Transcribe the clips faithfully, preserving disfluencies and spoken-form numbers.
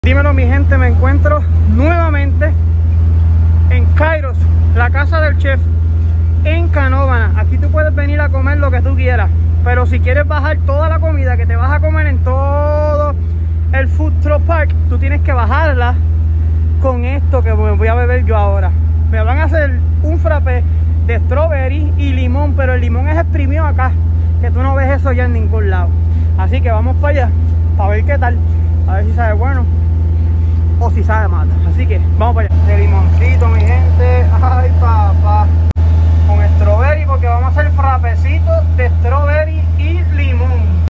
Dímelo mi gente, me encuentro nuevamente en Kairos, la casa del chef en Canóvana. Aquí tú puedes venir a comer lo que tú quieras, pero si quieres bajar toda la comida que te vas a comer en todo el Food Truck Park, tú tienes que bajarla con esto que me voy a beber yo ahora. Me van a hacer un frappé de strawberry y limón, pero el limón es exprimido acá, que tú no ves eso ya en ningún lado. Así que vamos para allá, para ver qué tal, a ver si sabe bueno o si sabe mata. Así que vamos para allá. De limoncito, mi gente. Ay, papá. Con strawberry, porque vamos a hacer frappecitos de strawberry y limón.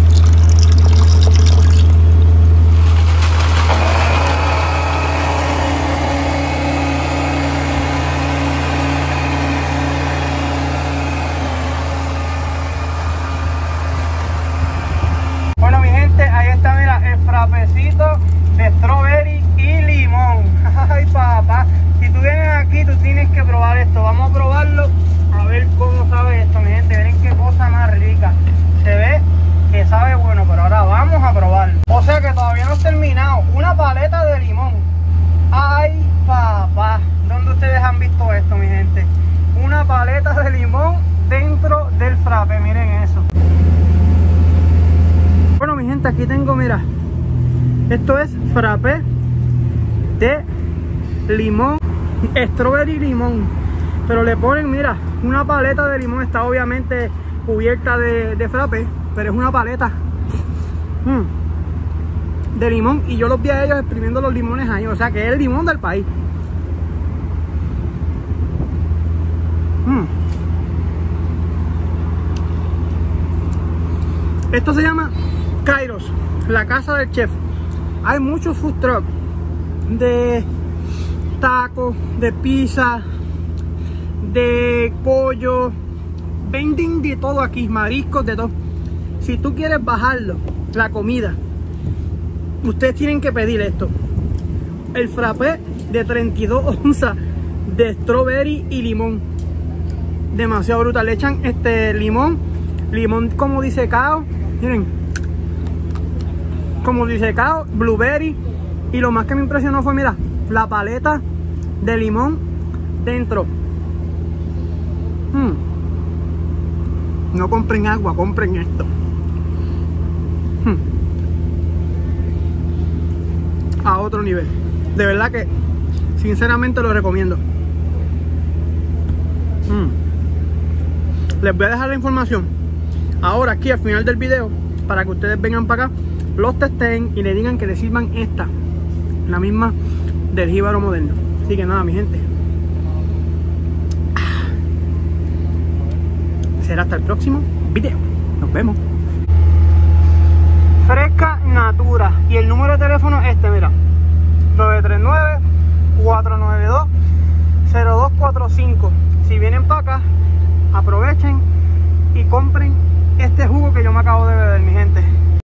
Bueno, mi gente, ahí está, mira, el frappecito de strawberry y limón. Ay, papá, si tú vienes aquí, tú tienes que probar esto. Vamos a probarlo, a ver cómo sabe esto, mi gente. Miren qué cosa más rica. Se ve que sabe bueno, pero ahora vamos a probarlo. O sea que todavía no he terminado. Una paleta de limón. Ay, papá, ¿dónde ustedes han visto esto, mi gente? Una paleta de limón dentro del frappé, miren eso. Bueno, mi gente, aquí tengo, mira, esto es frappé de limón, strawberry y limón, pero le ponen, mira, una paleta de limón. Está obviamente cubierta de, de frappé, pero es una paleta mm, de limón, y yo los vi a ellos exprimiendo los limones ahí, o sea que es el limón del país. mm. Esto se llama Kairos, la casa del chef. Hay muchos food trucks de tacos, de pizza, de pollo, venden de todo aquí, mariscos, de todo. Si tú quieres bajarlo, la comida, ustedes tienen que pedir esto: el frappé de treinta y dos onzas de strawberry y limón. Demasiado brutal. Le echan este limón, limón como disecado, miren, como disecado, blueberry, y lo más que me impresionó fue, mira, la paleta de limón dentro. mm. No compren agua, compren esto. mm. A otro nivel, de verdad que sinceramente lo recomiendo. mm. Les voy a dejar la información ahora aquí al final del video, para que ustedes vengan para acá, los testen y le digan que les sirvan esta, la misma del jíbaro moderno. Así que nada, mi gente, será hasta el próximo video. Nos vemos. Fresca Natura, y el número de teléfono es este, mira, nueve tres nueve, cuatro nueve dos, cero dos cuatro cinco. Si vienen para acá, aprovechen y compren este jugo que yo me acabo de beber, mi gente.